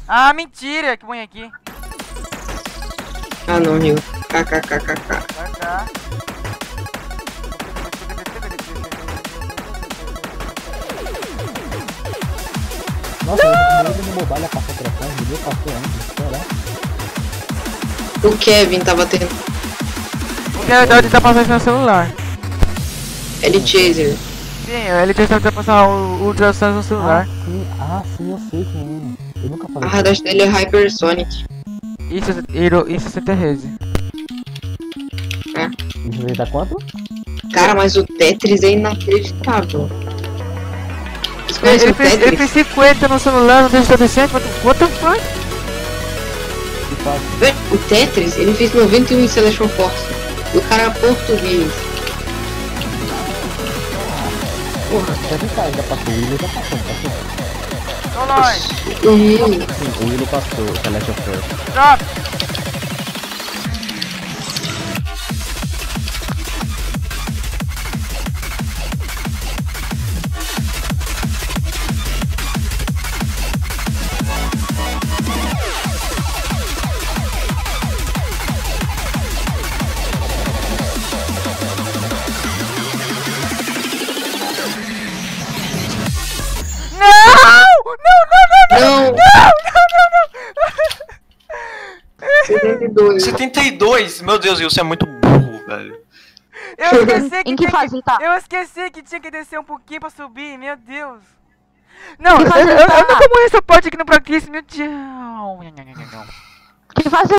Ah, mentira, que põe aqui. Ah, não, Rio. KKKKK. Vai cá. Nossa, ele no mobile passou por atrás, ele passou antes, será? O Kevin tava tendo Porque a verdade tá passando no celular. L Chaser. Sim, ele tenta passar o ultrassom no celular. Sim, eu sei quem é. Eu nunca A falei. radar dele é Hypersonic. Isso é Terreze. Isso aí dá quanto? Cara, mas o Tetris é inacreditável. Vocês conhecem Ele o fez Tetris? 50 no celular, no 360, what the fuck? Que faz? Velho, o Tetris, ele fez 91 em Selection Force. O cara é português. Porra, Deve estar, já passou. O Willow já passou, não passou? Tô longe. o Rio. Sim, o Willow passou, o Celeste of Earth. Drop. Não! Não. 72. 72? Meu Deus, você é muito burro, velho. Eu esqueci que Em que tinha fase tá? Eu esqueci que tinha que descer um pouquinho pra subir, meu Deus. Não, Que fase eu tá? nunca morri essa parte aqui no Practice, meu Deus. Que fase